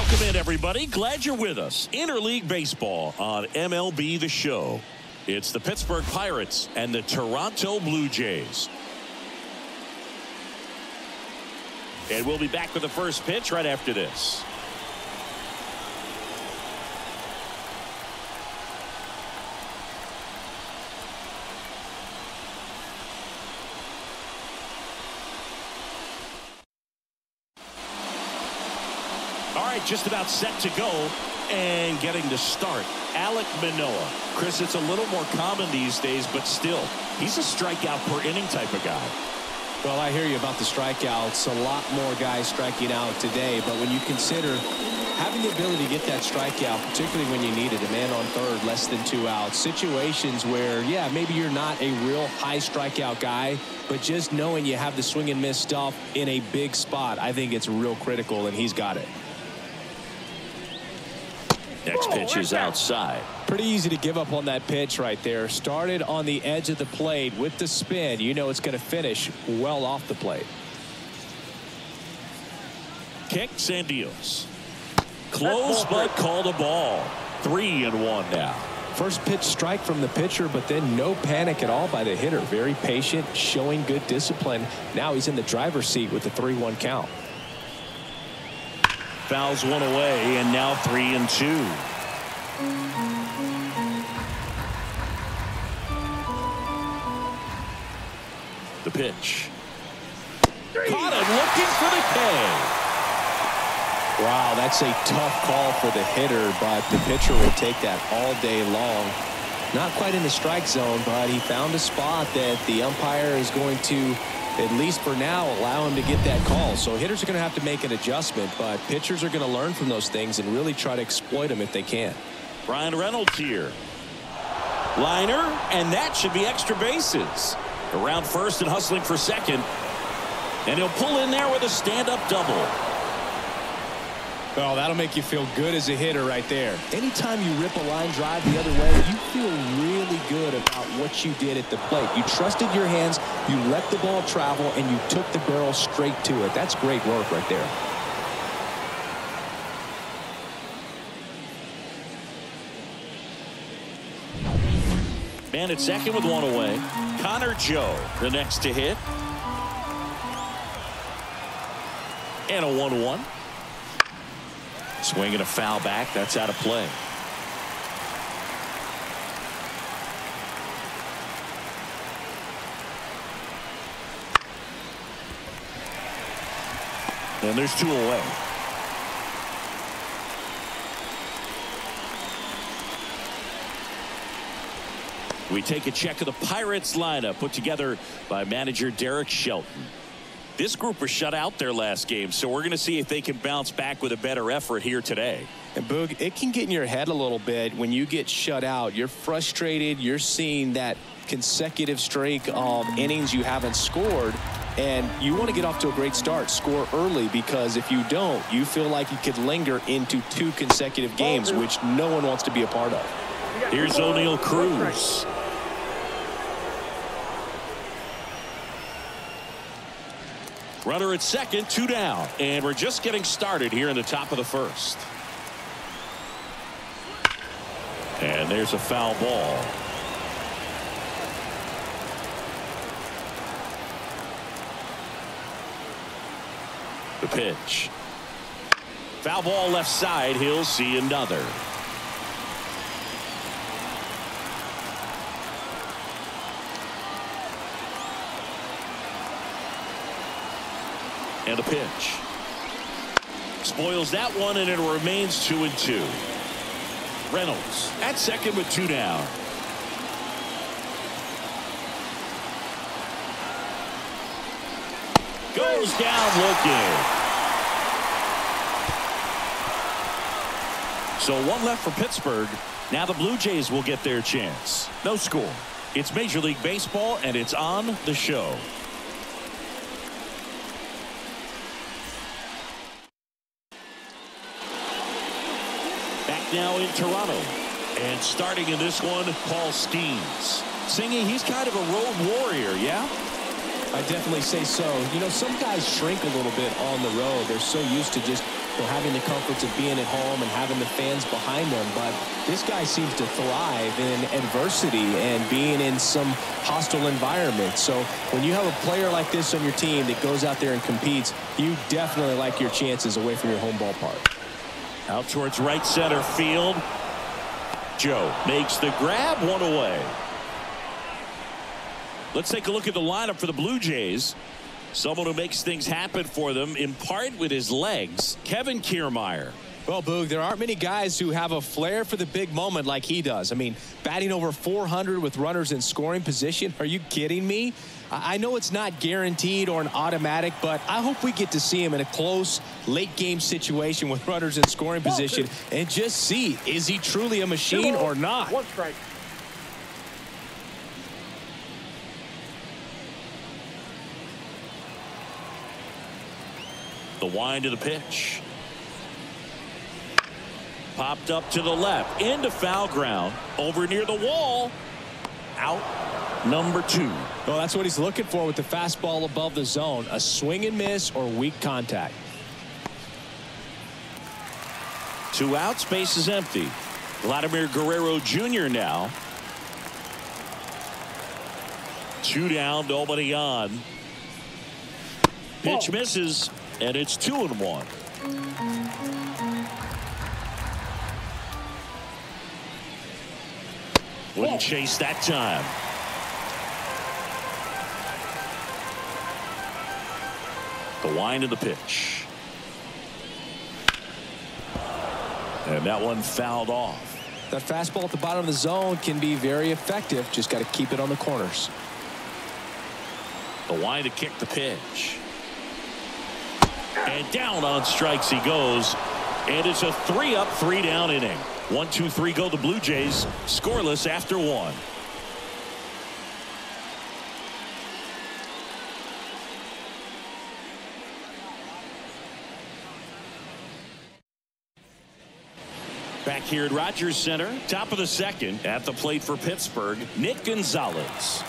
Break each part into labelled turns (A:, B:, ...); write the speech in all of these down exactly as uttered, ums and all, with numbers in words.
A: Welcome in, everybody. Glad you're with us. Interleague Baseball on M L B The Show. It's the Pittsburgh Pirates and the Toronto Blue Jays. And we'll be back with the first pitch right after this. All right, just about set to go and getting to start. Alek Manoah. Chris, it's a little more common these days, but still, he's a strikeout per inning type of guy.
B: Well, I hear you about the strikeouts. A lot more guys striking out today, but when you consider having the ability to get that strikeout, particularly when you need it, a man on third, less than two outs, situations where, yeah, maybe you're not a real high strikeout guy, but just knowing you have the swing and miss stuff in a big spot, I think it's real critical, and he's got it.
A: Next pitch is outside.
B: Pretty easy to give up on that pitch right there. Started on the edge of the plate with the spin. You know it's going to finish well off the plate.
A: Kicks and deals. Close but called a ball. Three and one now.
B: First pitch strike from the pitcher, but then no panic at all by the hitter. Very patient, showing good discipline. Now he's in the driver's seat with the three one count.
A: Fouls one away, and now three and two. The pitch. Caught it, looking for the K.
B: Wow, that's a tough call for the hitter, but the pitcher will take that all day long. Not quite in the strike zone, but he found a spot that the umpire is going to, at least for now, allow him to get that call. So hitters are going to have to make an adjustment, but pitchers are going to learn from those things and really try to exploit them if they can.
A: Bryan Reynolds here. Liner, and that should be extra bases. Around first and hustling for second. And he'll pull in there with a stand-up double.
B: Well, that'll make you feel good as a hitter right there. Anytime you rip a line drive the other way, you feel really good about what you did at the plate. You trusted your hands, you let the ball travel, and you took the barrel straight to it. That's great work right there.
A: Man at second with one away. Connor Joe, the next to hit. And a one one. Swinging a foul back. That's out of play. And there's two away. We take a check of the Pirates lineup put together by manager Derek Shelton. This group was shut out their last game, so we're going to see if they can bounce back with a better effort here today.
B: And Boog, it can get in your head a little bit when you get shut out. You're frustrated. You're seeing that consecutive streak of innings you haven't scored, and you want to get off to a great start, score early, because if you don't, you feel like you could linger into two consecutive games, which no one wants to be a part of.
A: Here's O'Neill Cruz. Runner at second, two down, and we're just getting started here in the top of the first. And there's a foul ball. The pitch. Foul ball left side. He'll see another. And a pitch. Spoils that one, and it remains two and two. Reynolds at second with two down. Goes down looking. So one left for Pittsburgh. Now the Blue Jays will get their chance. No score. It's Major League Baseball, and it's on the show. Now in Toronto, and starting in this one, Paul Skeens. Singing, he's kind of a road warrior, yeah?
B: I definitely say so. You know, some guys shrink a little bit on the road. They're so used to just you know, having the comforts of being at home and having the fans behind them. But this guy seems to thrive in adversity and being in some hostile environment. So when you have a player like this on your team that goes out there and competes, you definitely like your chances away from your home ballpark.
A: Out towards right center field. Joe makes the grab, one away. Let's take a look at the lineup for the Blue Jays. Someone who makes things happen for them, in part with his legs, Kevin Kiermaier.
B: Well, Boog, there aren't many guys who have a flair for the big moment like he does. I mean, batting over four hundred with runners in scoring position. Are you kidding me? I know it's not guaranteed or an automatic, but I hope we get to see him in a close late game situation with runners in scoring position and just see, is he truly a machine or not?
C: One strike.
A: The wind of the pitch. Popped up to the left. Into foul ground. Over near the wall. Out number two.
B: Well, that's what he's looking for with the fastball above the zone. A swing and miss or weak contact.
A: Two outs. Base is empty. Vladimir Guerrero Junior now. Two down. Nobody on. Pitch misses. And it's two and one. Wouldn't chase that time. The wind of the pitch. And that one fouled off.
B: That fastball at the bottom of the zone can be very effective. Just got to keep it on the corners.
A: The wind to kick the pitch. And down on strikes he goes. And it's a three up, three down inning. One, two, three go the Blue Jays. Scoreless after one. Back here at Rogers Center, top of the second, at the plate for Pittsburgh, Nick Gonzalez.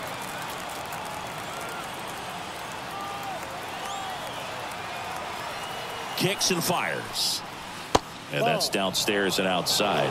A: Kicks and fires. And that's downstairs and outside.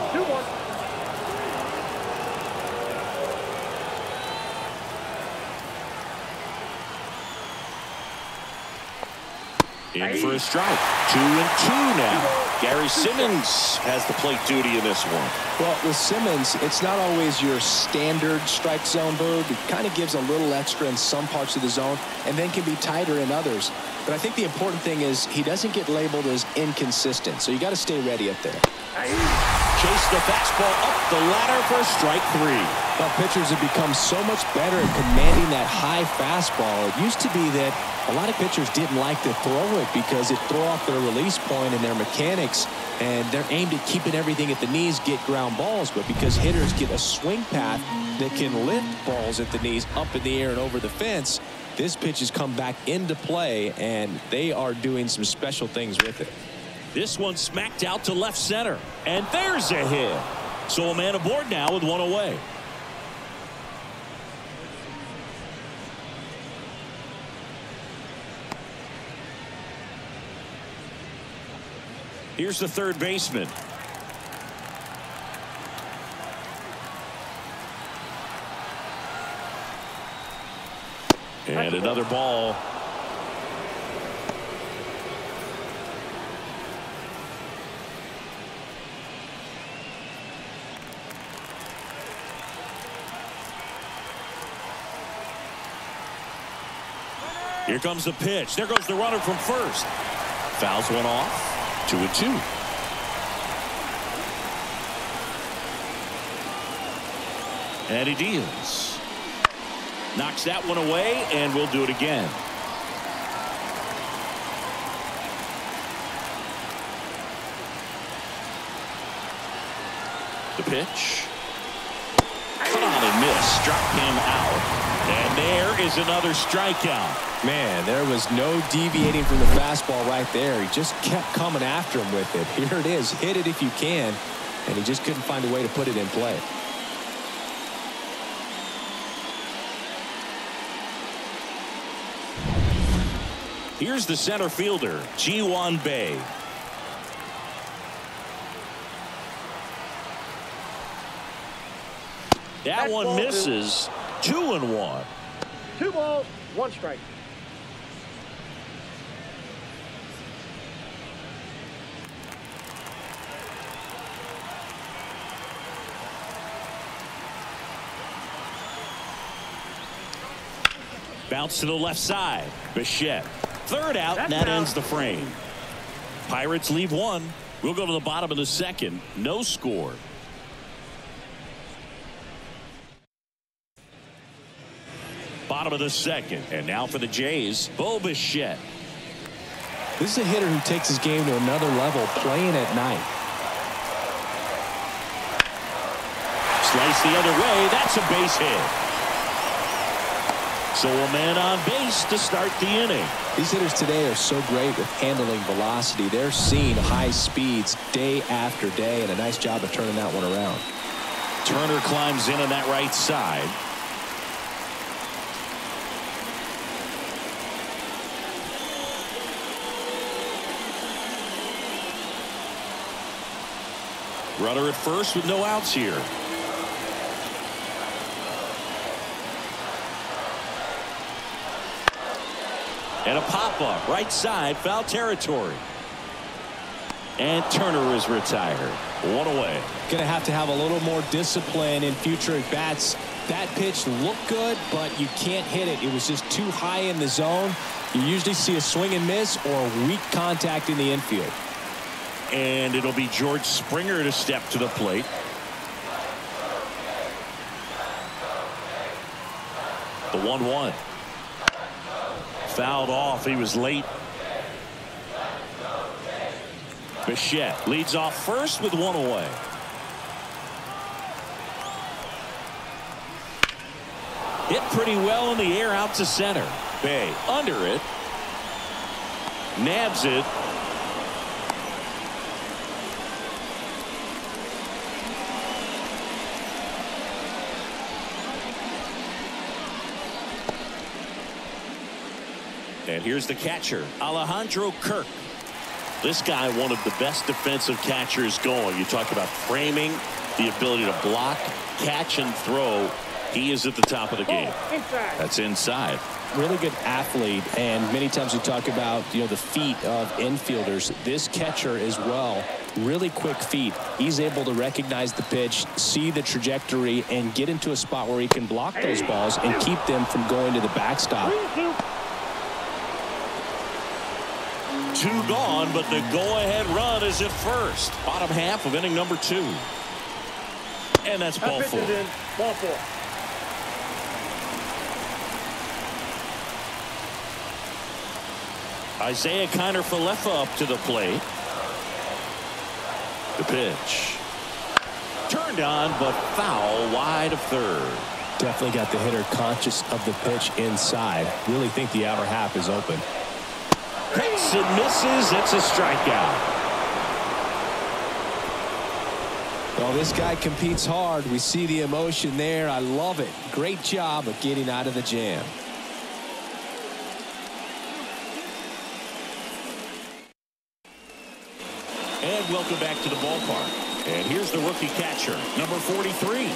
A: In for a strike. Two and two now. Gary Simmons has the plate duty in this one.
B: Well, with Simmons, it's not always your standard strike zone, Boog. It kind of gives a little extra in some parts of the zone and then can be tighter in others. But I think the important thing is he doesn't get labeled as inconsistent. So you got to stay ready up there.
A: Chase the fastball up the ladder for strike three.
B: Well, pitchers have become so much better at commanding that high fastball. It used to be that a lot of pitchers didn't like to throw it because it threw off their release point and their mechanics, and they're aimed at keeping everything at the knees, get ground balls. But because hitters get a swing path that can lift balls at the knees up in the air and over the fence, this pitch has come back into play, and they are doing some special things with it.
A: This one smacked out to left center, and there's a hit. So a man aboard now with one away. Here's the third baseman. And another ball. Here comes the pitch. There goes the runner from first. Fouls one off. Two and two. And he deals. Knocks that one away, and we'll do it again. The pitch. Cut on and miss. Struck him out. And there is another strikeout.
B: Man, there was no deviating from the fastball right there. He just kept coming after him with it. Here it is. Hit it if you can. And he just couldn't find a way to put it in play.
A: Here's the center fielder, Ji-hwan Bae. That
C: Next
A: one misses. Two. two and one.
C: Two balls, one strike.
A: Bounce to the left side. Bichette. Third out,
C: That's
A: and that
C: out.
A: ends the frame. Pirates leave one. We'll go to the bottom of the second. No score. Bottom of the second. And now for the Jays, Bo Bichette.
B: This is a hitter who takes his game to another level, playing at night.
A: Slice the other way. That's a base hit. So a man on base to start the inning.
B: These hitters today are so great with handling velocity. They're seeing high speeds day after day, and a nice job of turning that one around.
A: Turner climbs in on that right side. Runner at first with no outs here. And a pop-up right side, foul territory. And Turner is retired. One away.
B: Going to have to have a little more discipline in future at bats. That pitch looked good, but you can't hit it. It was just too high in the zone. You usually see a swing and miss or weak contact in the infield.
A: And it'll be George Springer to step to the plate. The one one. Fouled off. He was late. Bichette leads off first with one away. Hit pretty well in the air out to center. Bae under it. Nabs it. And here's the catcher, Alejandro Kirk. This guy, one of the best defensive catchers going. You talk about framing, the ability to block, catch, and throw. He is at the top of the game.
C: Inside.
A: That's inside.
B: Really good athlete, and many times we talk about, you know, the feet of infielders. This catcher as well, really quick feet. He's able to recognize the pitch, see the trajectory, and get into a spot where he can block those balls and keep them from going to the backstop.
A: Two gone, but the go-ahead run is at first. Bottom half of inning number two. And that's ball four.
C: In. Ball four.
A: Isaiah Kiner-Falefa up to the plate. The pitch. Turned on, but foul wide of third.
B: Definitely got the hitter conscious of the pitch inside. Really think the outer half is open.
A: Hits and misses. It's a strikeout.
B: Well, this guy competes hard. We see the emotion there. I love it. Great job of getting out of the jam.
A: And welcome back to the ballpark. And here's the rookie catcher, number forty-three.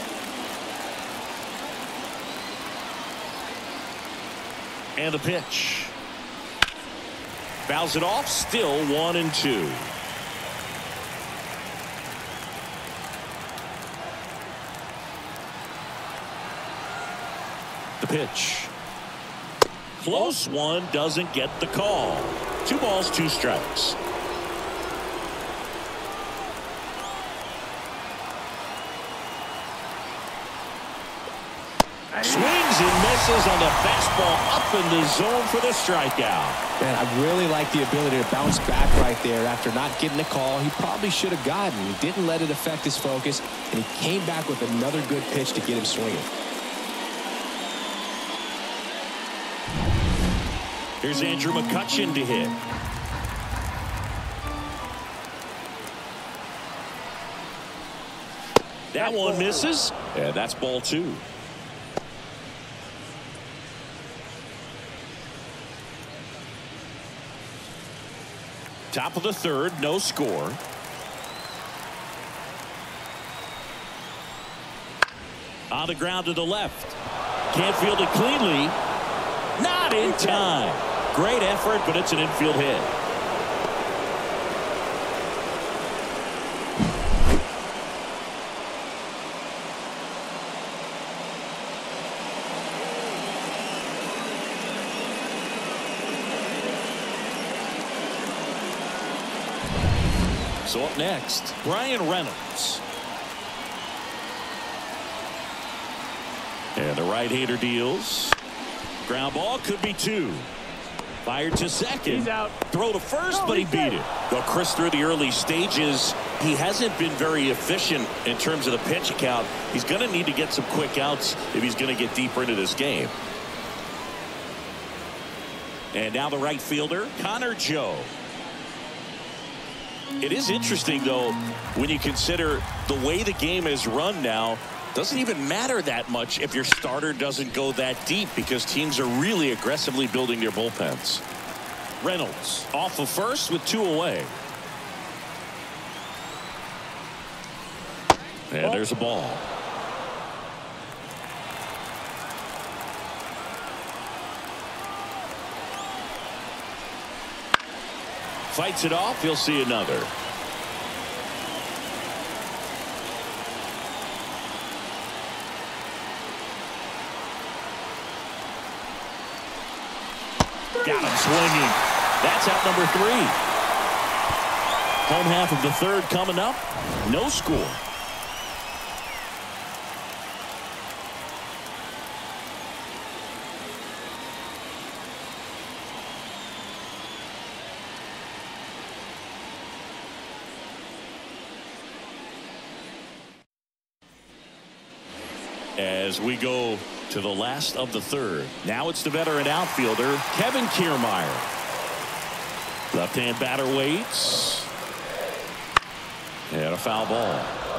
A: And the pitch. Fouls it off, still one and two. The pitch. Close one, doesn't get the call. Two balls, two strikes. Swings and misses on the fastball up in the zone for the strikeout.
B: Man, I really like the ability to bounce back right there after not getting the call he probably should have gotten. He didn't let it affect his focus, and he came back with another good pitch to get him swinging.
A: Here's Andrew McCutchen to hit. That one misses, and that's ball two. Top of the third, no score. On the ground to the left. Can't field it cleanly. Not in time. Great effort, but it's an infield hit. So up next, Bryan Reynolds. And the right-hander deals. Ground ball could be two. Fired to second.
C: He's out.
A: Throw to first,
C: No,
A: but he
C: he's
A: beat
C: dead.
A: it. Well, Chris, through the early stages, he hasn't been very efficient in terms of the pitch count. He's going to need to get some quick outs if he's going to get deeper into this game. And now the right fielder, Connor Joe. It is interesting, though, when you consider the way the game is run now. Doesn't even matter that much if your starter doesn't go that deep because teams are really aggressively building their bullpens. Reynolds off of first with two away. And there's a ball. Fights it off. He'll see another. Got him swinging. That's out number three. Home half of the third coming up. No score. As we go to the last of the third. Now it's the veteran outfielder, Kevin Kiermaier. Left-hand batter waits. And a foul ball.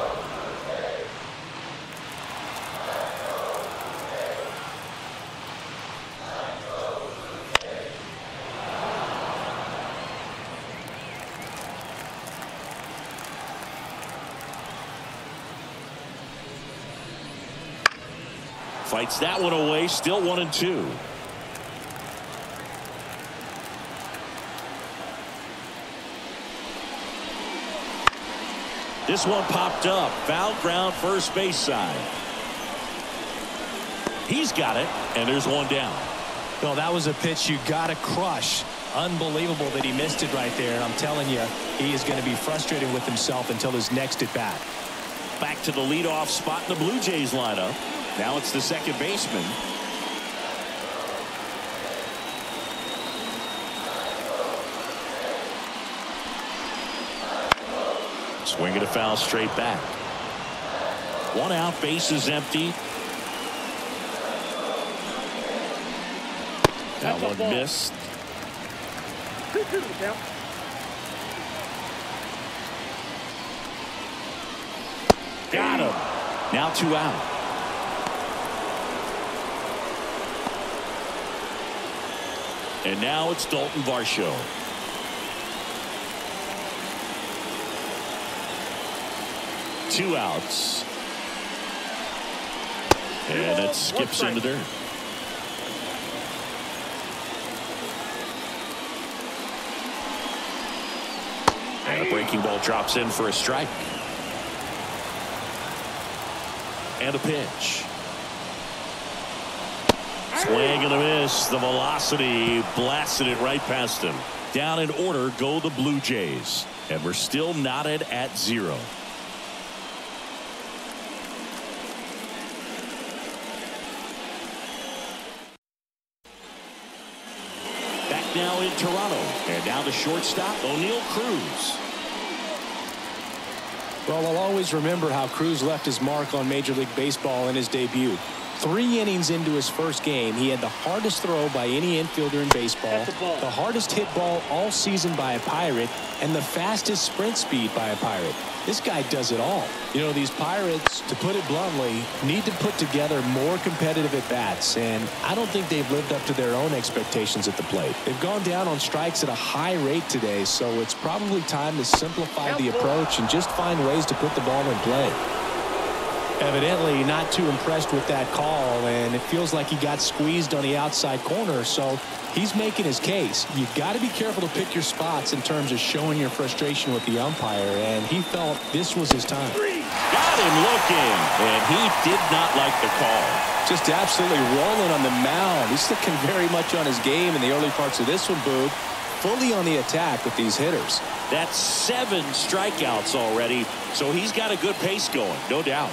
A: Fights that one away. Still one and two. This one popped up. Foul ground first base side. He's got it. And there's one down.
B: Well, that was a pitch you got to crush. Unbelievable that he missed it right there. And I'm telling you, he is going to be frustrated with himself until his next at bat.
A: Back to the leadoff spot in the Blue Jays lineup. Now it's the second baseman. Swing and a foul straight back. One out, base is empty. That one missed.
C: two two to the count.
A: Got him. Now two out. And now it's Dalton Varsho. Two outs. And it skips in the dirt. And a breaking ball drops in for a strike. And a pitch. Swing and a miss. The velocity blasted it right past him. Down in order go the Blue Jays. And we're still knotted at zero. Back now in Toronto. And now the shortstop, O'Neal Cruz.
B: Well, I'll always remember how Cruz left his mark on Major League Baseball in his debut. Three innings into his first game, he had the hardest throw by any infielder in baseball, the, the hardest hit ball all season by a Pirate, and the fastest sprint speed by a Pirate. This guy does it all. You know, these Pirates, to put it bluntly, need to put together more competitive at-bats, and I don't think they've lived up to their own expectations at the plate. They've gone down on strikes at a high rate today, so it's probably time to simplify the approach and just find ways to put the ball in play. Evidently not too impressed with that call, and it feels like he got squeezed on the outside corner, so he's making his case. You've got to be careful to pick your spots in terms of showing your frustration with the umpire, and he felt this was his time.
A: Got him looking, and he did not like the call.
B: Just absolutely rolling on the mound. He's looking very much on his game in the early parts of this one, Boog. Fully on the attack with these hitters.
A: That's seven strikeouts already, so he's got a good pace going, no doubt.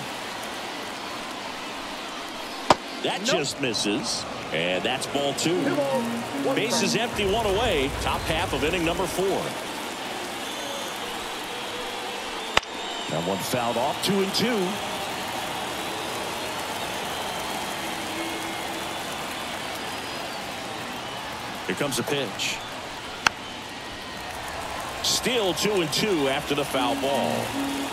A: That nope. just misses, and that's ball two. Base is empty, one away. Top half of inning number four. That one fouled off, two and two. Here comes a pitch. Still two and two after the foul ball.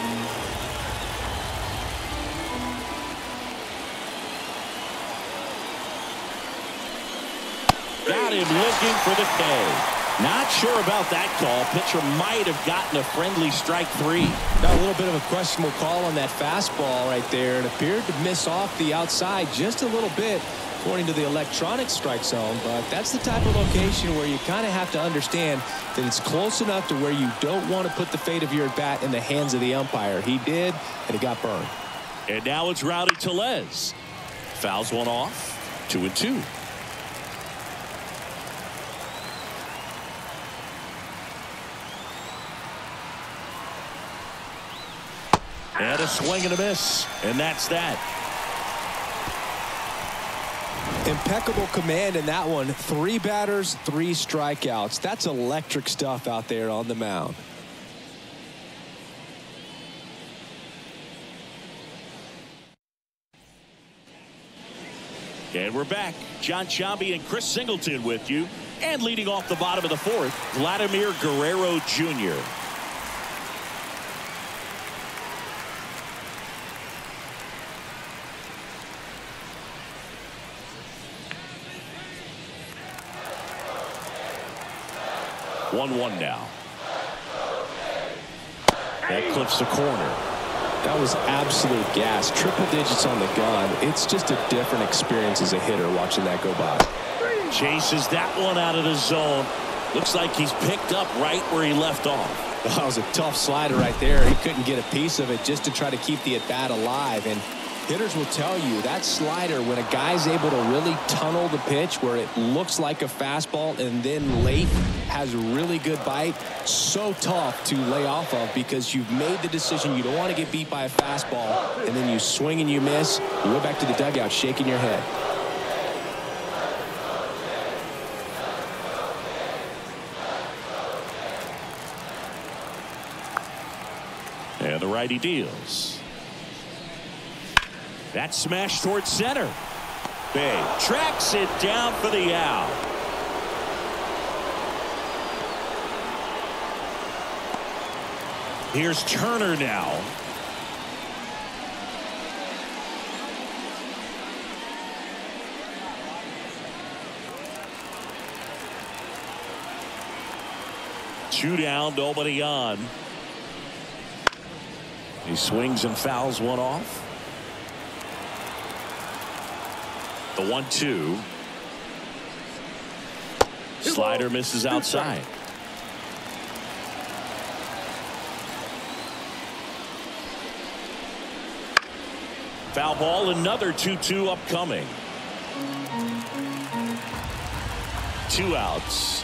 A: Got him looking for the K. Not sure about that call. Pitcher might have gotten a friendly strike three.
B: Got a little bit of a questionable call on that fastball right there. It appeared to miss off the outside just a little bit according to the electronic strike zone, but that's the type of location where you kind of have to understand that it's close enough to where you don't want to put the fate of your at bat in the hands of the umpire. He did, and it got burned.
A: And now it's Rowdy Tellez. Fouls one off, two and two. And a swing and a miss, and that's that.
B: Impeccable command in that one. Three batters, three strikeouts. That's electric stuff out there on the mound.
A: And we're back. Jon Sciambi and Chris Singleton with you. And leading off the bottom of the fourth, Vladimir Guerrero Junior one one now. That clips the corner.
B: That was absolute gas. Triple digits on the gun. It's just a different experience as a hitter watching that go by.
A: Chases that one out of the zone. Looks like he's picked up right where he left off.
B: That was a tough slider right there. He couldn't get a piece of it just to try to keep the at-bat alive. And hitters will tell you that slider, when a guy's able to really tunnel the pitch where it looks like a fastball and then late has a really good bite, so tough to lay off of because you've made the decision you don't want to get beat by a fastball, and then you swing and you miss. You go back to the dugout shaking your head.
A: And the righty deals. That smash towards center. Bay tracks it down for the out. Here's Turner now. Two down, nobody on. He swings and fouls one off. The one two. Slider misses outside. Foul ball, another two two upcoming. Two outs.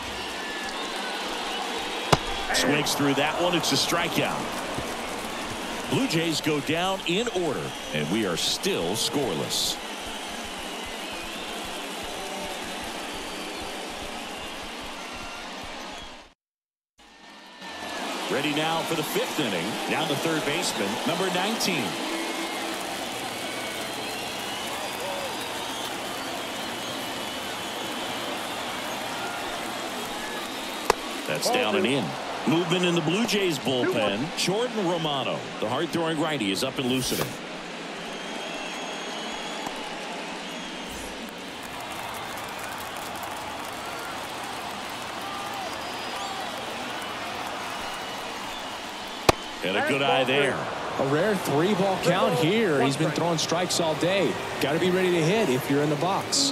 A: Swings through that one. It's a strikeout. Blue Jays go down in order, and we are still scoreless. Ready now for the fifth inning. Down to third baseman, number nineteen. That's down and in. Movement in the Blue Jays bullpen. Jordan Romano, the hard-throwing righty, is up and loosening. And a good eye there.
B: A rare three ball count here. He's been throwing strikes all day. Got to be ready to hit if you're in the box.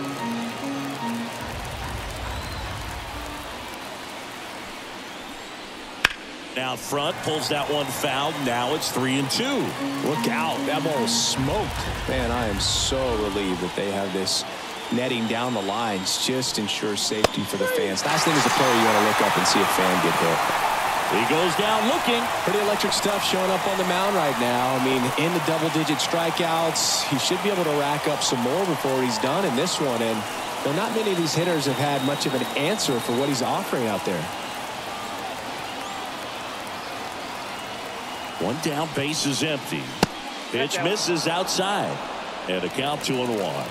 A: Now front, pulls that one foul. Now it's three and two.
B: Look out. That ball was smoked. Man, I am so relieved that they have this netting down the lines. Just ensures safety for the fans. Last thing as a player, you want to look up and see a fan get hit.
A: He goes down looking.
B: Pretty electric stuff showing up on the mound right now. I mean, in the double-digit strikeouts, he should be able to rack up some more before he's done in this one. And you know, not many of these hitters have had much of an answer for what he's offering out there.
A: One down, base is empty. Pitch misses outside. And a count two and one.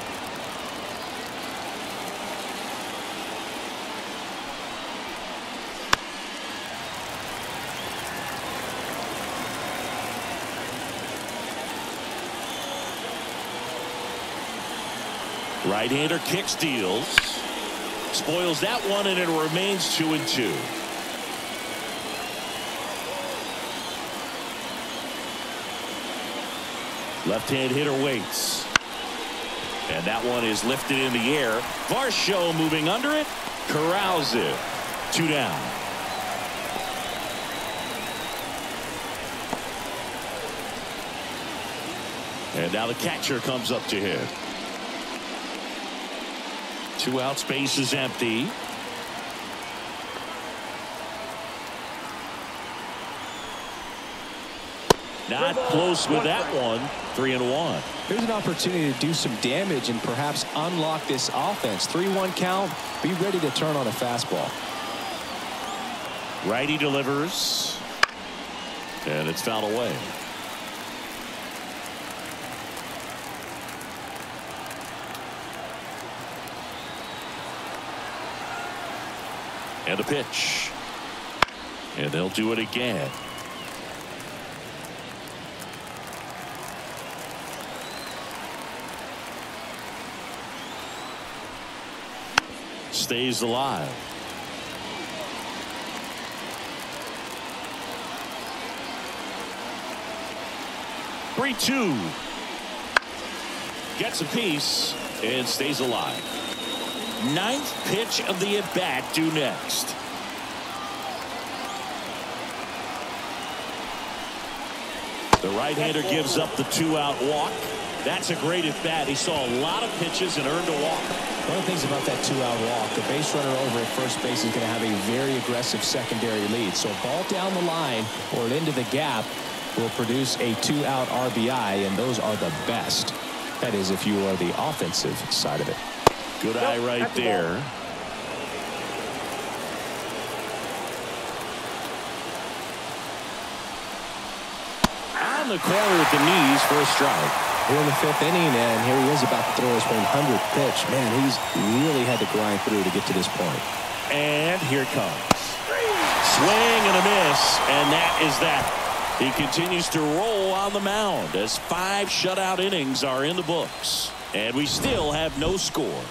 A: Right-hander kick steals. Spoils that one, and it remains two and two. Left-hand hitter waits. And that one is lifted in the air. Varsho moving under it. Corrals it. Two down. And now the catcher comes up to hit. Two out, space is empty. Not close with that one. Three and one.
B: Here's an opportunity to do some damage and perhaps unlock this offense. three one count. Be ready to turn on a fastball.
A: Righty delivers. And it's fouled away. And a pitch. And they'll do it again. Stays alive. three two. Gets a piece and stays alive. Ninth pitch of the at-bat due next. The right-hander gives up the two-out walk. That's a great at-bat. He saw a lot of pitches and earned a walk.
B: One of the things about that two-out walk, the base runner over at first base is going to have a very aggressive secondary lead. So a ball down the line or into the gap will produce a two-out R B I, and those are the best. That is, if you are the offensive side of it.
A: Good eye right there. On the corner with the knees for a strike.
B: We're in the fifth inning, and here he is about to throw his one hundredth pitch. Man, he's really had to grind through to get to this point.
A: And here it comes. Swing and a miss, and that is that. He continues to roll on the mound as five shutout innings are in the books. And we still have no score.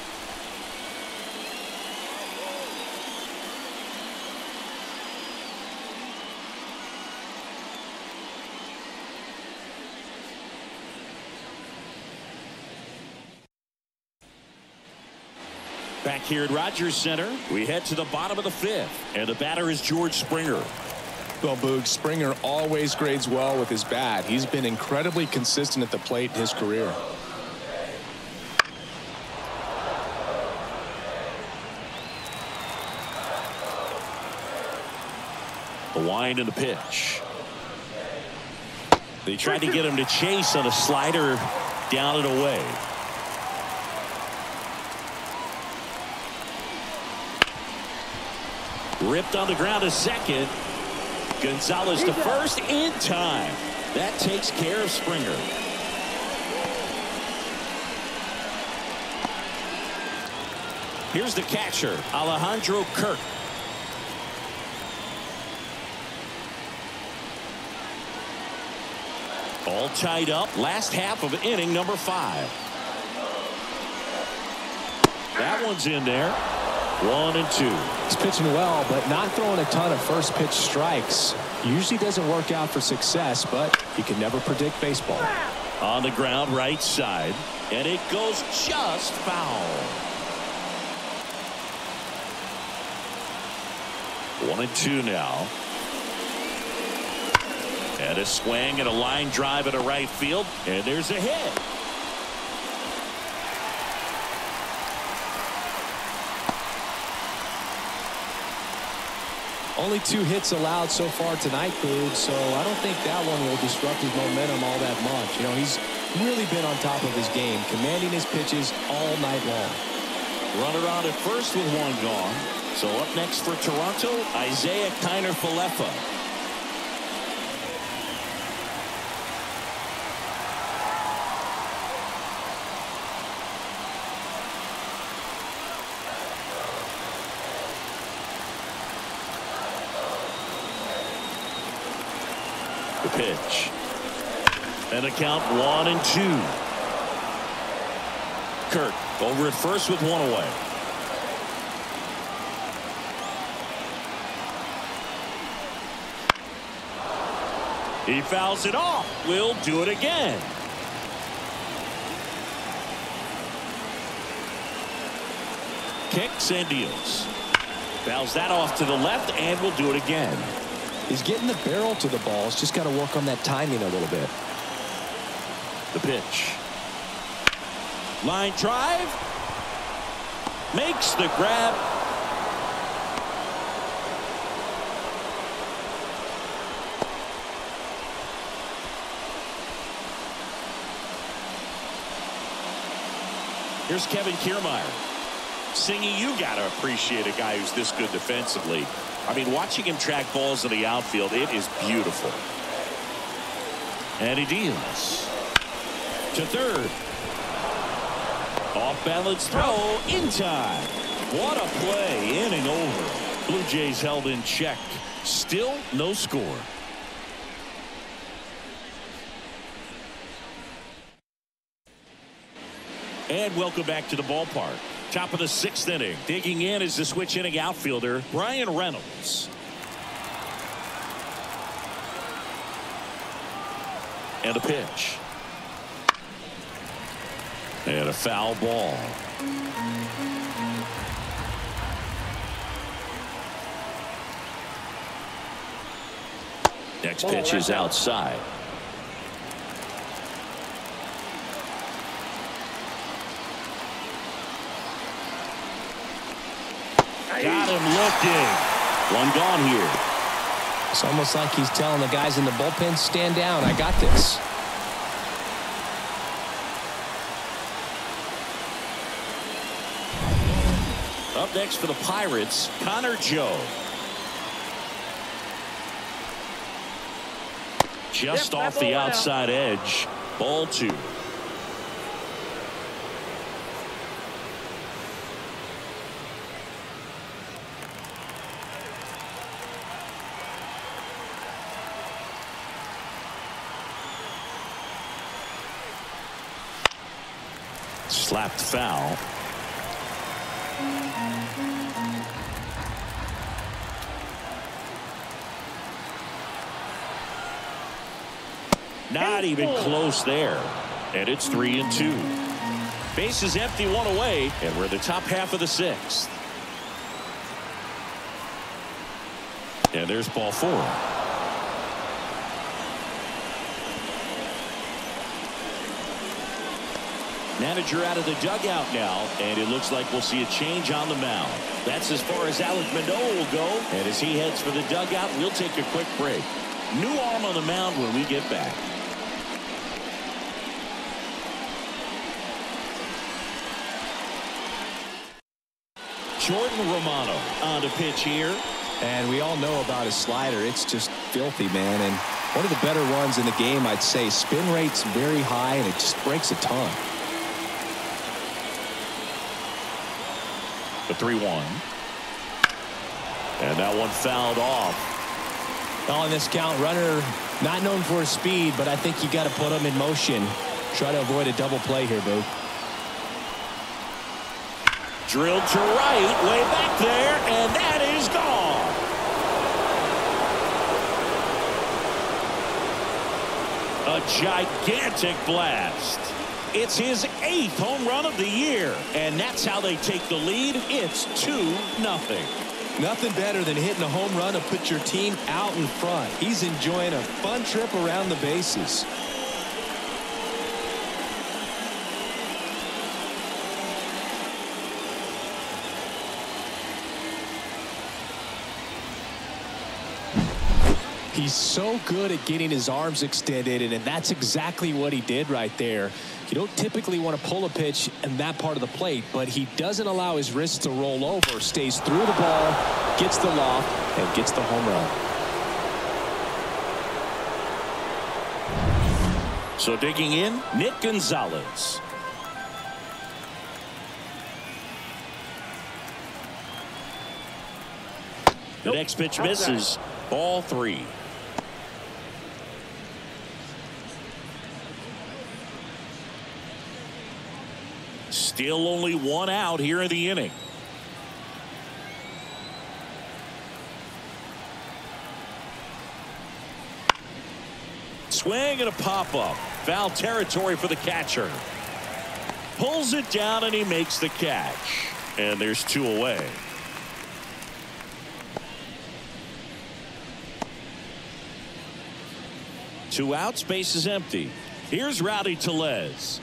A: Back here at Rogers Center, we head to the bottom of the fifth, and the batter is George Springer.
D: Well, Boog, Springer always grades well with his bat. He's been incredibly consistent at the plate in his career.
A: The wind and the pitch. They tried to get him to chase on a slider down and away. Ripped on the ground to second. Gonzalez to first in time. That takes care of Springer. Here's the catcher, Alejandro Kirk. All tied up. Last half of inning number five. That one's in there. One and two.
B: He's pitching well, but not throwing a ton of first pitch strikes. Usually doesn't work out for success, but you can never predict baseball.
A: On the ground, right side, and it goes just foul. One and two now. And a swing and a line drive into right field, and there's a hit.
B: Only two hits allowed so far tonight, Boog, so I don't think that one will disrupt his momentum all that much. You know, he's really been on top of his game, commanding his pitches all night long.
A: Runner on at first with one gone. So up next for Toronto, Isaiah Kiner-Falefa. The pitch. And a count one and two. Kirk over at first with one away. He fouls it off. We'll do it again. Kicks and deals. Fouls that off to the left, and we'll do it again.
B: He's getting the barrel to the ball. He's just got to work on that timing a little bit.
A: The pitch. Line drive. Makes the grab. Here's Kevin Kiermaier. Singy, you got to appreciate a guy who's this good defensively. I mean, watching him track balls in the outfield, it is beautiful. And he deals. To third. Off balance throw in time. What a play. Inning over. Blue Jays held in check. Still no score. And welcome back to the ballpark. Top of the sixth inning. Digging in is the switch inning outfielder, Bryan Reynolds. And a pitch. And a foul ball. Next pitch is outside. Got him looking. One gone here.
B: It's almost like he's telling the guys in the bullpen, stand down. I got this.
A: Up next for the Pirates, Connor Joe. Just off the outside edge. Ball two. Slapped foul. Not even close there. And it's three and two. Bases empty, one away, and we're in the top half of the sixth. And there's ball four. Manager out of the dugout now, and it looks like we'll see a change on the mound. That's as far as Alek Manoah will go, and as he heads for the dugout, we'll take a quick break. New arm on the mound when we get back. Jordan Romano on the pitch here.
B: And we all know about his slider. It's just filthy, man. And one of the better ones in the game, I'd say. Spin rate's very high, and it just breaks a ton.
A: The three one. And that one fouled off.
B: On this count, runner not known for his speed, but I think you got to put him in motion. Try to avoid a double play here, Boo.
A: Drilled to right, way back there, and that is gone. A gigantic blast. It's his eighth home run of the year, and that's how they take the lead. It's two nothing.
B: Nothing better than hitting a home run to put your team out in front. He's enjoying a fun trip around the bases. He's so good at getting his arms extended, and that's exactly what he did right there. You don't typically want to pull a pitch in that part of the plate, but he doesn't allow his wrists to roll over, stays through the ball, gets the loft, and gets the home run.
A: So digging in, Nick Gonzalez. The next pitch misses. Ball three. Still only one out here in the inning. Swing and a pop-up. Foul territory for the catcher. Pulls it down and he makes the catch. And there's two away. Two outs, base is empty. Here's Rowdy Tellez.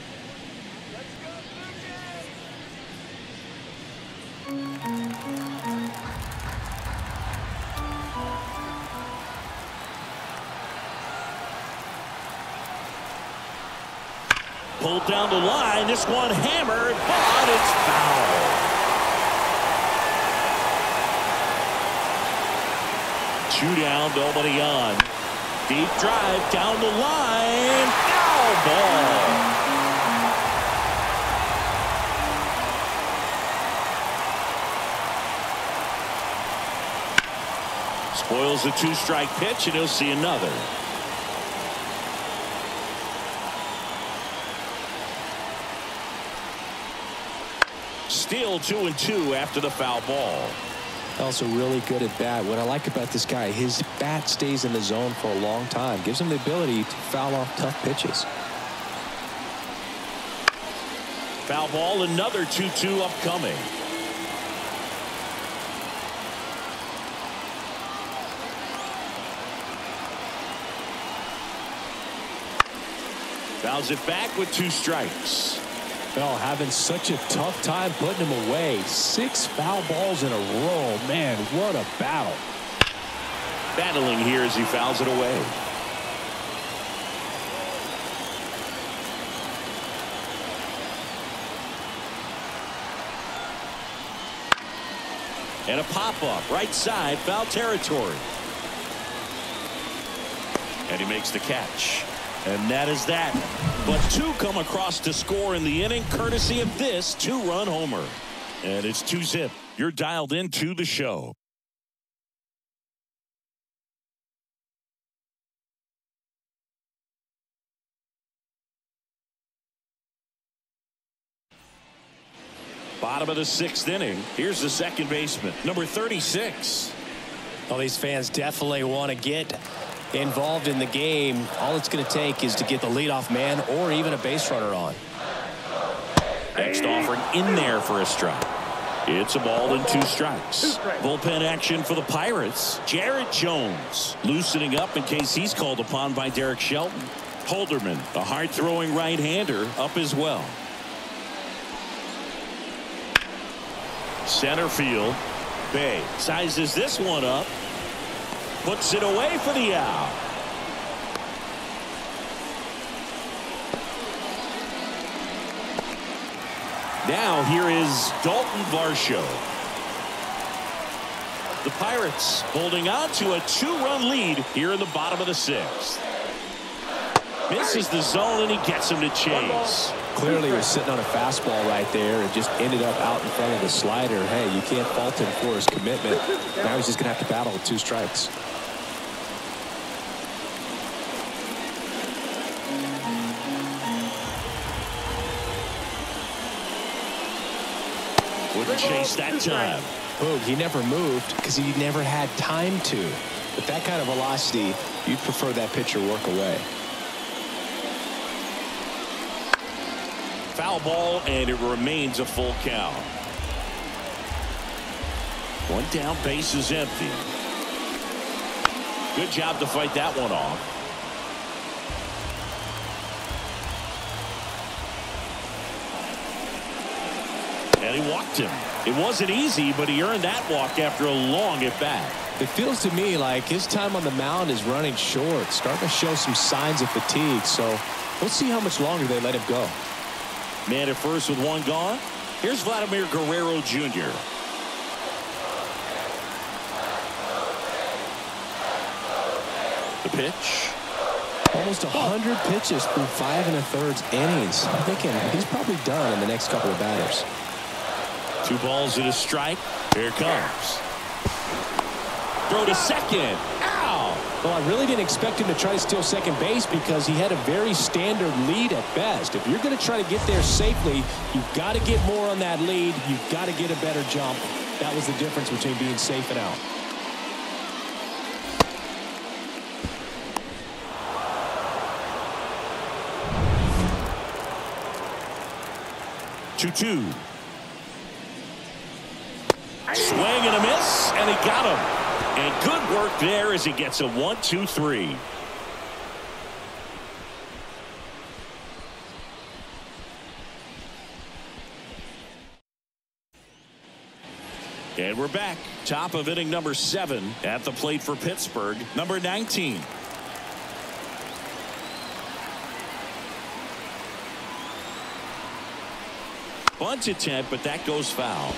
A: Pulled down the line. This one hammered, but it's foul. Two down, nobody on. Deep drive down the line. Foul ball. Spoils a two-strike pitch, and he'll see another. Still two and two after the foul ball.
B: Also really good at bat. What I like about this guy, his bat stays in the zone for a long time. Gives him the ability to foul off tough pitches.
A: Foul ball, another two two upcoming. Fouls it back with two strikes.
B: Bell having such a tough time putting him away. Six foul balls in a row. Man, what a battle.
A: Battling here as he fouls it away. And a pop-up right side, foul territory. And he makes the catch. And that is that. But two come across to score in the inning, courtesy of this two-run homer. And it's two zip. You're dialed into the show. Bottom of the sixth inning. Here's the second baseman, number thirty-six.
B: Well, these fans definitely want to get involved in the game. All it's going to take is to get the leadoff man or even a base runner on.
A: Next offering in there for a strike. It's a ball and two strikes. Bullpen action for the Pirates. Jared Jones loosening up in case he's called upon by Derek Shelton. Holderman, a hard-throwing right-hander, up as well. Center field. Bay sizes this one up. Puts it away for the out. Now here is Dalton Varsho. The Pirates holding on to a two-run lead here in the bottom of the sixth. Misses the zone and he gets him to chase.
B: Clearly he was sitting on a fastball right there and just ended up out in front of the slider. Hey, you can't fault him for his commitment. Now he's just going to have to battle with two strikes.
A: Wouldn't chase that time.
B: Boog, he never moved because he never had time to. With that kind of velocity, you'd prefer that pitcher work away.
A: Foul ball, and it remains a full count. One down, base is empty. Good job to fight that one off. And he walked him. It wasn't easy, but he earned that walk after a long at bat.
B: It feels to me like his time on the mound is running short, starting to show some signs of fatigue. So we'll see how much longer they let him go.
A: Man at first with one gone. Here's Vladimir Guerrero Junior The pitch.
B: Almost one hundred pitches through five and a third innings. I'm thinking he's probably done in the next couple of batters.
A: Two balls and a strike. Here it comes. Throw to second. Ow!
B: Well, I really didn't expect him to try to steal second base because he had a very standard lead at best. If you're going to try to get there safely, you've got to get more on that lead. You've got to get a better jump. That was the difference between being safe and out.
A: two two. Swing and a miss, and he got him. And good work there as he gets a one two three. And we're back. Top of inning number seven. At the plate for Pittsburgh, number nineteen. Bunt attempt, but that goes foul.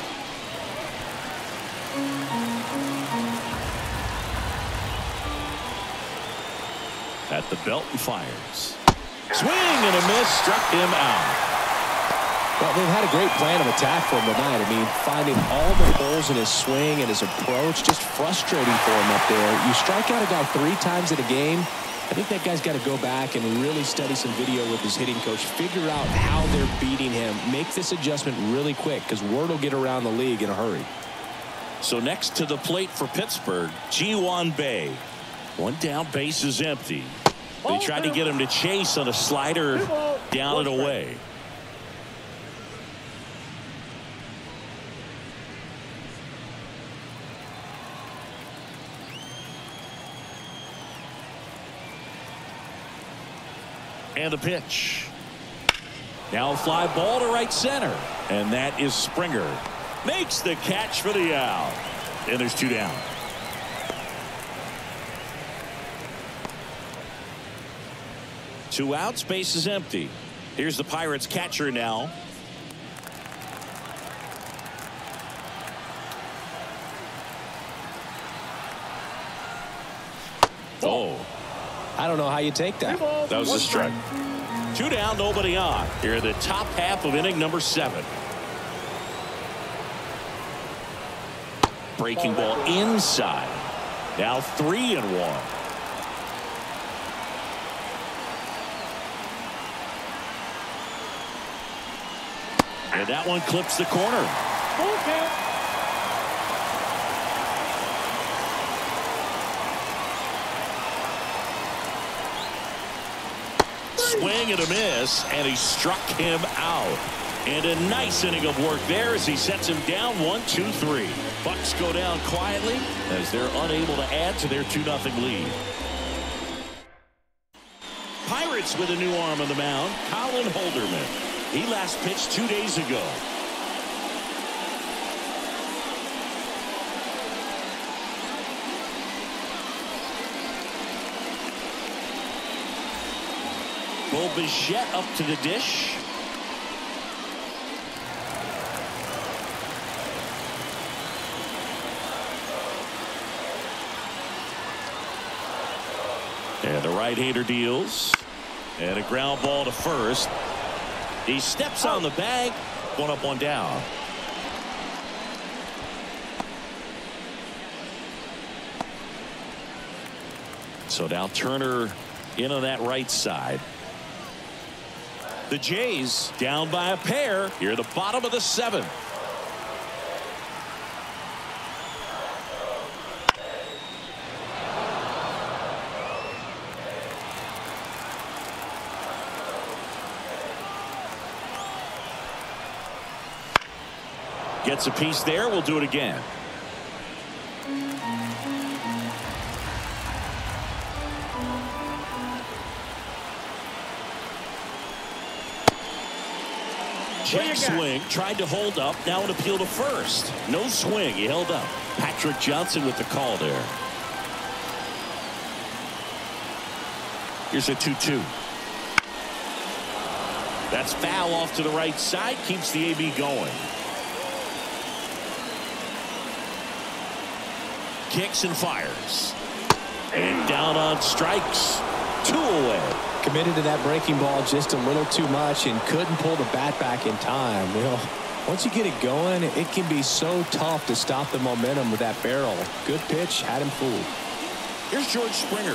A: At the belt and fires. Swing and a miss, struck him out.
B: Well, they've had a great plan of attack for him tonight. I mean, finding all the holes in his swing and his approach, just frustrating for him up there. You strike out a guy three times in a game. I think that guy's got to go back and really study some video with his hitting coach, figure out how they're beating him, make this adjustment really quick because word will get around the league in a hurry.
A: So next to the plate for Pittsburgh, Ji-hwan Bae. One down, base is empty. They tried to get him to chase on a slider, down and away. And the pitch. Now a fly ball to right center. And that is Springer. Makes the catch for the out. And there's two down. Two outs, base is empty. Here's the Pirates catcher now. Oh.
B: I don't know how you take that.
A: That was a strike. Two down, nobody on. Here in the top half of inning number seven. Breaking ball inside. Now three and one. And that one clips the corner. Okay. Swing and a miss, and he struck him out. And a nice inning of work there as he sets him down one two three. Bucks go down quietly as they're unable to add to their two nothing lead. Pirates with a new arm on the mound, Colin Holderman. He last pitched two days ago. Bo Bichette up to the dish. And the right-hander deals. And a ground ball to first. He steps on the bag. One up, one down. So now Turner in on that right side. The Jays down by a pair here at the bottom of the seventh. Gets a piece there. We'll do it again. Check swing. Tried to hold up. Now an appeal to first. No swing. He held up. Patrick Johnson with the call there. Here's a two two. That's foul off to the right side. Keeps the A B going. Kicks and fires. And down on strikes. Two away.
B: Committed to that breaking ball just a little too much and couldn't pull the bat back in time. You know, once you get it going, it can be so tough to stop the momentum with that barrel. Good pitch, had him fooled.
A: Here's George Springer.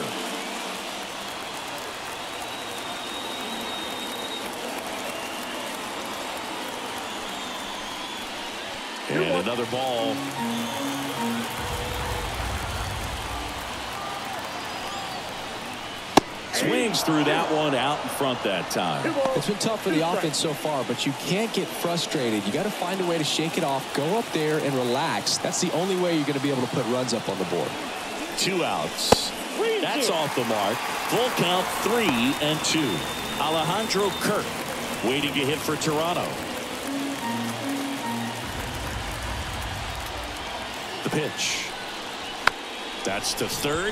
A: And another ball. Swings through that one out in front that time.
B: It's been tough for the offense so far, but you can't get frustrated. You got to find a way to shake it off, go up there and relax. That's the only way you're going to be able to put runs up on the board.
A: Two outs. That's off the mark. Full count, three and two. Alejandro Kirk waiting to hit for Toronto. The pitch. That's to third.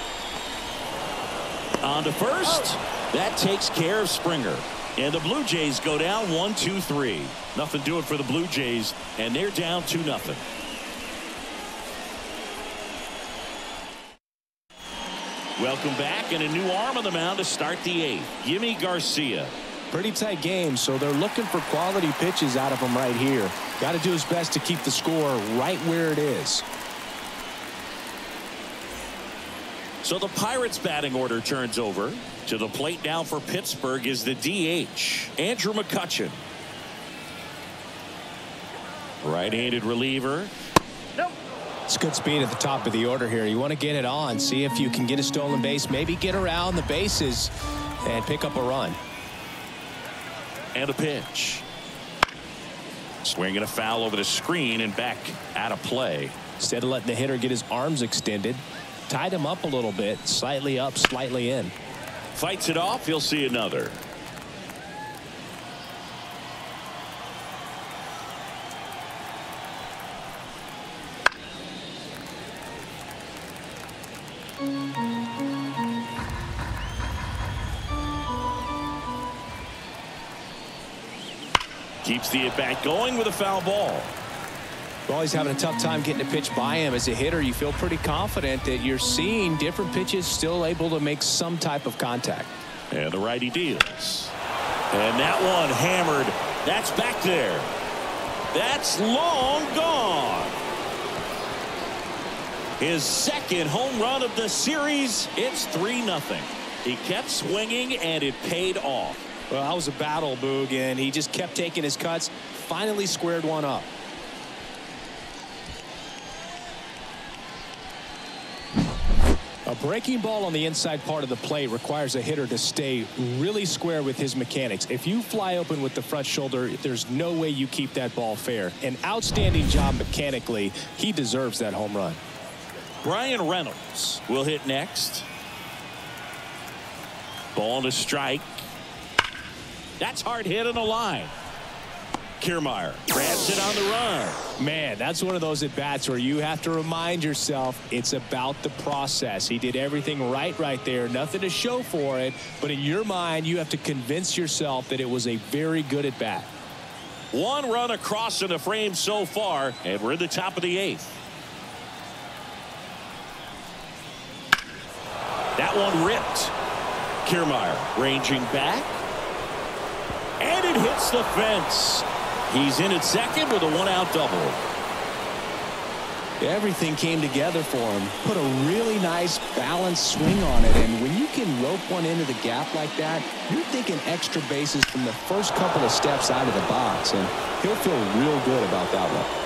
A: On to first. That takes care of Springer. And the Blue Jays go down one two three. Nothing doing for the Blue Jays, and they're down two nothing. Welcome back, and a new arm on the mound to start the eighth. Yimi Garcia.
B: Pretty tight game, so they're looking for quality pitches out of him right here. Got to do his best to keep the score right where it is.
A: So the Pirates batting order turns over. To the plate now for Pittsburgh is the D H, Andrew McCutchen. Right-handed reliever.
C: Nope.
B: It's good speed at the top of the order here. You want to get it on, see if you can get a stolen base, maybe get around the bases and pick up a run.
A: And a pitch. Swinging a foul over the screen and back out of play.
B: Instead of letting the hitter get his arms extended, tied him up a little bit, slightly up, slightly in.
A: Fights it off. He'll see another. Keeps the at-bat going with a foul ball.
B: Well, he's having a tough time getting a pitch by him. As a hitter, you feel pretty confident that you're seeing different pitches still able to make some type of contact.
A: And the righty deals. And that one hammered. That's back there. That's long gone. His second home run of the series. It's three nothing. He kept swinging, and it paid off.
B: Well, that was a battle, Boog, and he just kept taking his cuts. Finally squared one up. A breaking ball on the inside part of the plate requires a hitter to stay really square with his mechanics. If you fly open with the front shoulder, there's no way you keep that ball fair. An outstanding job mechanically. He deserves that home run.
A: Brian Reynolds will hit next. Ball to strike. That's hard hit on the line. Kiermaier grabs it on the run.
B: Man, that's one of those at-bats where you have to remind yourself it's about the process. He did everything right right there. Nothing to show for it. But in your mind, you have to convince yourself that it was a very good at-bat.
A: One run across in the frame so far, and we're in the top of the eighth. That one ripped. Kiermaier ranging back. And it hits the fence. He's in at second with a one-out double.
B: Everything came together for him. Put a really nice balanced swing on it. And when you can rope one into the gap like that, you're thinking extra bases from the first couple of steps out of the box. And he'll feel real good about that one.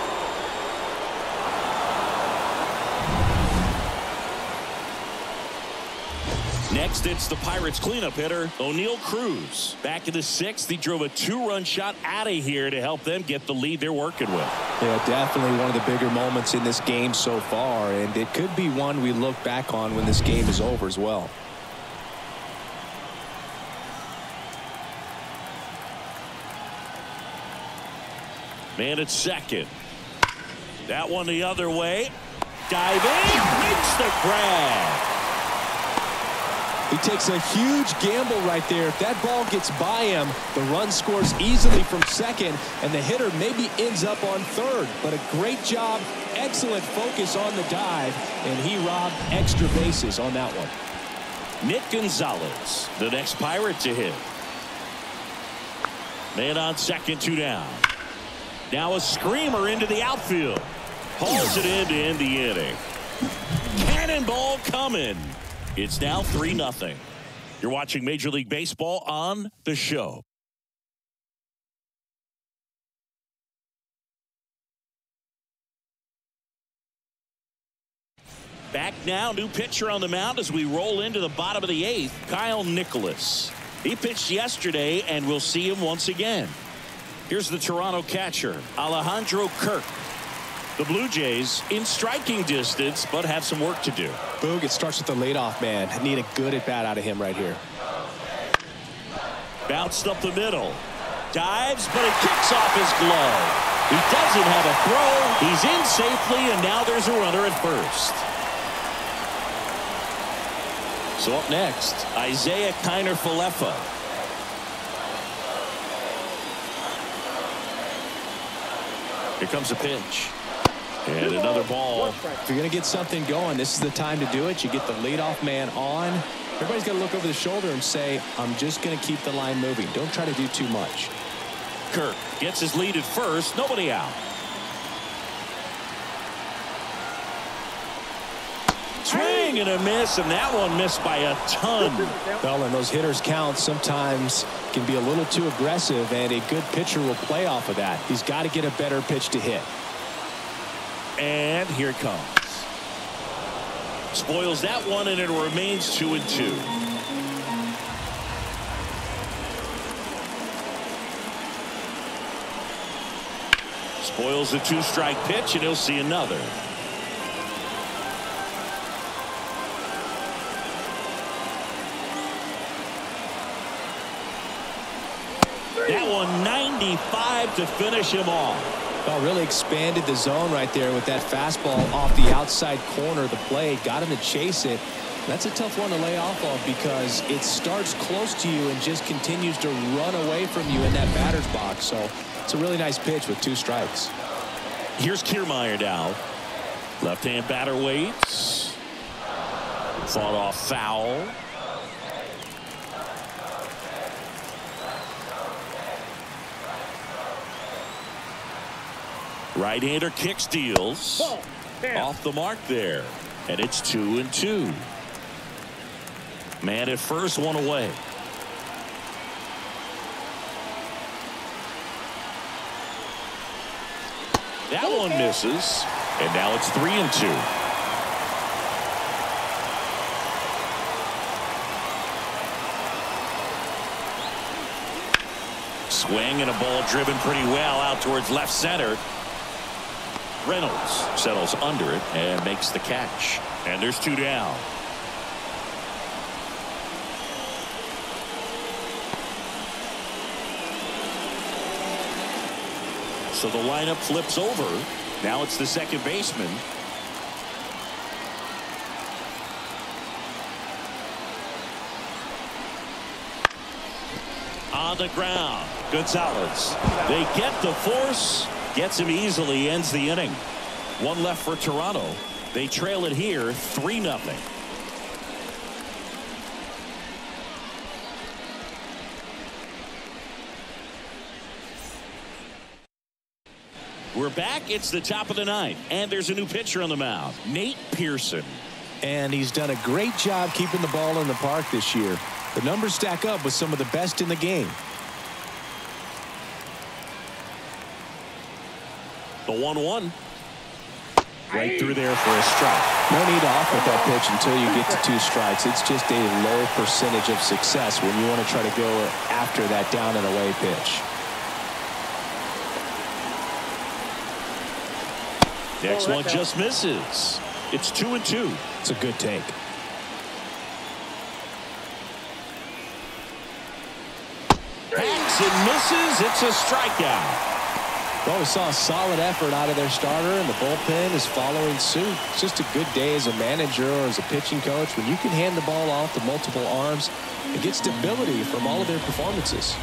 A: Next, it's the Pirates cleanup hitter, O'Neal Cruz. Back in the sixth, he drove a two-run shot out of here to help them get the lead they're working with.
B: Yeah, definitely one of the bigger moments in this game so far, and it could be one we look back on when this game is over as well.
A: Man at second. That one the other way. Diving, makes the grab.
B: He takes a huge gamble right there. If that ball gets by him, the run scores easily from second, and the hitter maybe ends up on third. But a great job, excellent focus on the dive, and he robbed extra bases on that one.
A: Nick Gonzalez, the next Pirate to hit. Man on second, two down. Now a screamer into the outfield. Hauls it in to end the inning. Cannonball coming. It's now three nothing. You're watching Major League Baseball on The Show. Back now, new pitcher on the mound as we roll into the bottom of the eighth, Kyle Nicolas. He pitched yesterday, and we'll see him once again. Here's the Toronto catcher, Alejandro Kirk. The Blue Jays in striking distance, but have some work to do.
B: Boog, it starts with the leadoff man. Need a good at-bat out of him right here.
A: Bounced up the middle. Dives, but it kicks off his glove. He doesn't have a throw. He's in safely, and now there's a runner at first. So up next, Isaiah Kiner-Falefa. Here comes a pitch. And another ball.
B: If you're going to get something going, this is the time to do it. You get the leadoff man on. Everybody's got to look over the shoulder and say, I'm just going to keep the line moving. Don't try to do too much.
A: Kirk gets his lead at first. Nobody out. Swing and a miss, and that one missed by a ton.
B: Well, and those hitters' counts sometimes can be a little too aggressive, and a good pitcher will play off of that. He's got to get a better pitch to hit.
A: And here it comes. Spoils that one, and it remains two and two. Spoils the two-strike pitch, and he'll see another. That one ninety-five to finish him off.
B: Well, really expanded the zone right there with that fastball off the outside corner of the plate. Got him to chase it. That's a tough one to lay off of because it starts close to you and just continues to run away from you in that batter's box. So it's a really nice pitch with two strikes.
A: Here's Kiermaier now. Left-hand batter waits. Fought off foul. Right-hander kick steals. Off the mark there. And it's two and two. Man at first, one away. That one misses. And now it's three and two. Swing and a ball driven pretty well out towards left center. Reynolds settles under it and makes the catch. And there's two down. So the lineup flips over. Now it's the second baseman. On the ground, Gonzalez. They get the force. Gets him easily, ends the inning. One left for Toronto. They trail it here, three nothing. We're back. It's the top of the ninth, and there's a new pitcher on the mound, Nate Pearson.
B: And he's done a great job keeping the ball in the park this year. The numbers stack up with some of the best in the game.
A: The one one. Right through there for a strike.
B: No need to offer that pitch until you get to two strikes. It's just a low percentage of success when you want to try to go after that down and away pitch.
A: Next one just misses. It's two and two.
B: It's a good take.
A: Hacks and misses. It's a strikeout.
B: Well, we saw a solid effort out of their starter, and the bullpen is following suit. It's just a good day as a manager or as a pitching coach when you can hand the ball off to multiple arms and get stability from all of their performances.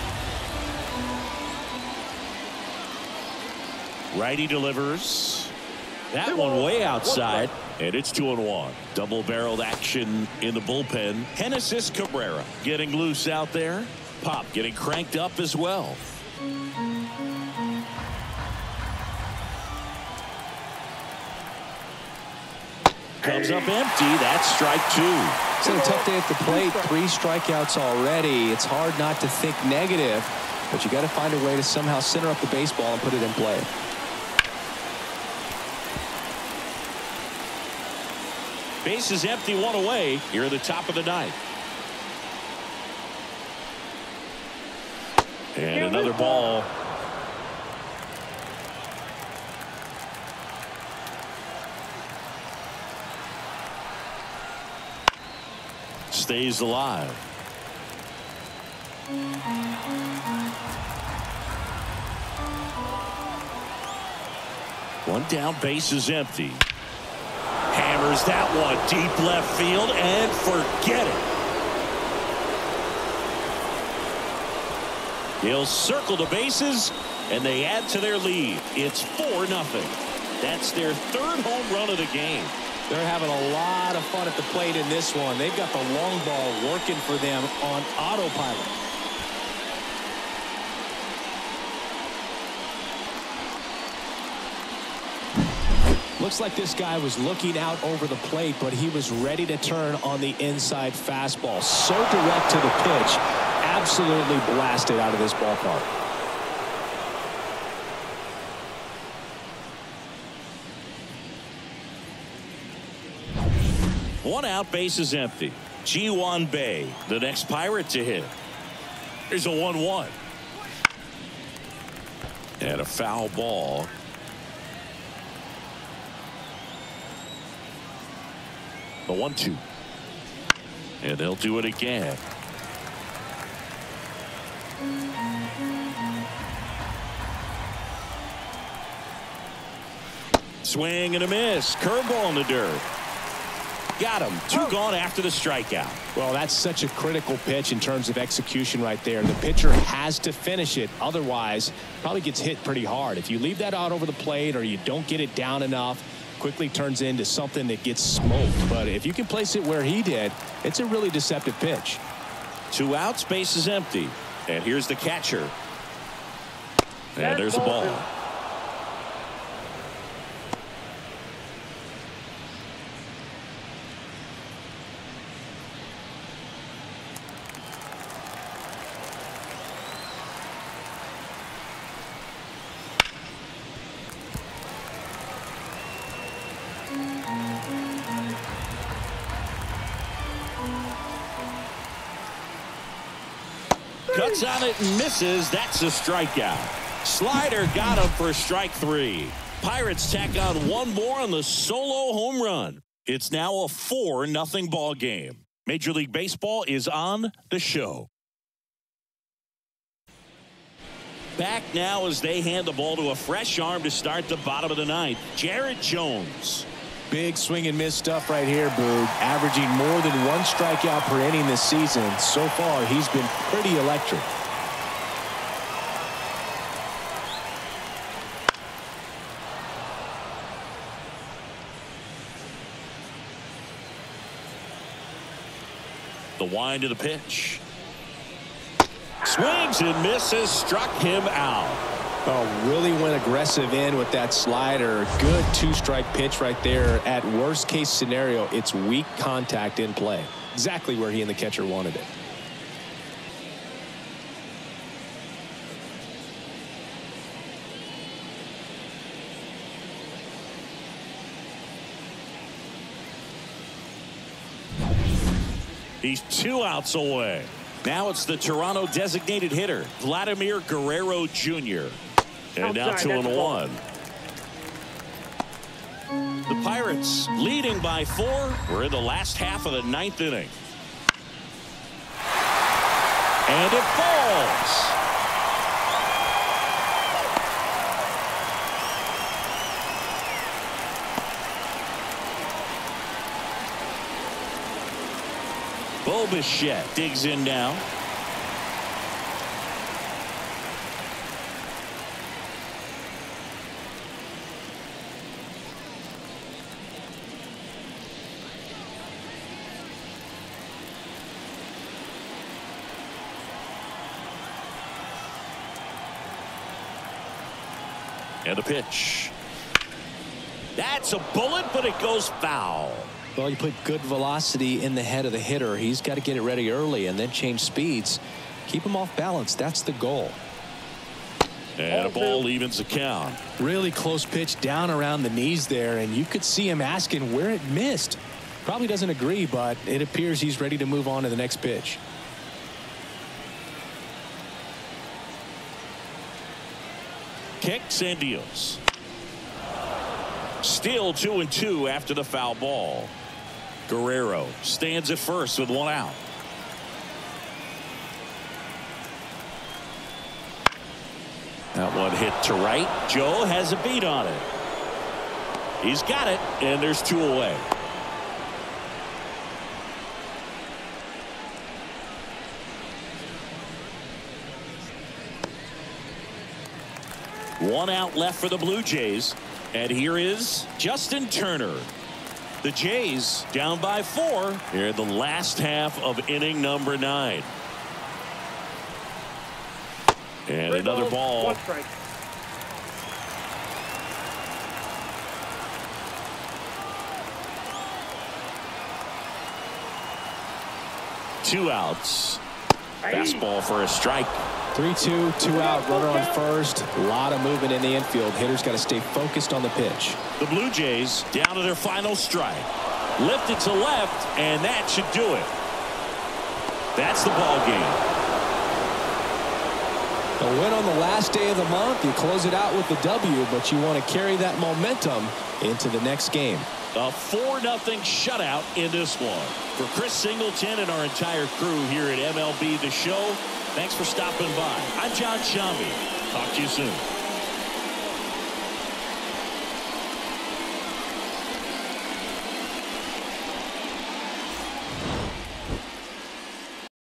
A: Righty delivers. That one way outside, and it's two and one. Double-barreled action in the bullpen. Genesis Cabrera getting loose out there. Pop getting cranked up as well. Comes up empty. That's strike two.
B: It's been a tough day at the plate. Three strikeouts already. It's hard not to think negative, but you got to find a way to somehow center up the baseball and put it in play.
A: Base is empty, one away here at the top of the ninth. And another ball. Stays alive. One down, base is empty. Hammers that one deep left field and forget it. He'll circle the bases and they add to their lead. It's four nothing. That's their third home run of the game.
B: They're having a lot of fun at the plate in this one. They've got the long ball working for them on autopilot. Looks like this guy was looking out over the plate, but he was ready to turn on the inside fastball. So direct to the pitch, absolutely blasted out of this ballpark.
A: One out, base is empty. Ji-hwan Bae, the next Pirate to hit. Here's a one one. And a foul ball. The one two. And they'll do it again. Swing and a miss. Curveball in the dirt. Got him. Two gone after the strikeout.
B: Well, that's such a critical pitch in terms of execution right there. The pitcher has to finish it. Otherwise, probably gets hit pretty hard. If you leave that out over the plate or you don't get it down enough, quickly turns into something that gets smoked. But if you can place it where he did, it's a really deceptive pitch.
A: Two outs, base is empty. And here's the catcher. And there's a ball. Cuts on it and misses. That's a strikeout. Slider got him for strike three. Pirates tack on one more on the solo home run. It's now a four nothing ball game. Major League Baseball is on the show. Back now as they hand the ball to a fresh arm to start the bottom of the ninth. Jared Jones.
B: Big swing and miss stuff right here, Boog. Averaging more than one strikeout per inning this season. So far, he's been pretty electric.
A: The wind of the pitch. Swings and misses. Struck him out.
B: Oh, really went aggressive in with that slider. Good two-strike pitch right there. At worst case scenario, it's weak contact in play. Exactly where he and the catcher wanted it.
A: He's two outs away. Now it's the Toronto designated hitter, Vladimir Guerrero Junior And now two and one. The Pirates leading by four. We're in the last half of the ninth inning. And it falls. Bo Bichette digs in now. And a pitch. That's a bullet, but it goes foul.
B: Well, you put good velocity in the head of the hitter. He's got to get it ready early and then change speeds. Keep him off balance. That's the goal.
A: And a ball evens the count.
B: Really close pitch down around the knees there, and you could see him asking where it missed. Probably doesn't agree, but it appears he's ready to move on to the next pitch.
A: Kicks and deals. Still two and two after the foul ball. Guerrero stands at first with one out. That one hit to right. Joe has a beat on it. He's got it, and there's two away. One out left for the Blue Jays. And here is Justin Turner. The Jays down by four here in the last half of inning number nine. And another ball.
C: One strike.
A: Two outs. Fastball for a strike.
B: three two, two out, runner on first. A lot of movement in the infield. Hitters got to stay focused on the pitch.
A: The Blue Jays down to their final strike. Lifted to left, and that should do it. That's the ball game.
B: A win on the last day of the month. You close it out with the W, but you want to carry that momentum into the next game.
A: A four nothing shutout in this one. For Chris Singleton and our entire crew here at M L B The Show, thanks for stopping by. I'm John Shambi. Talk to you soon.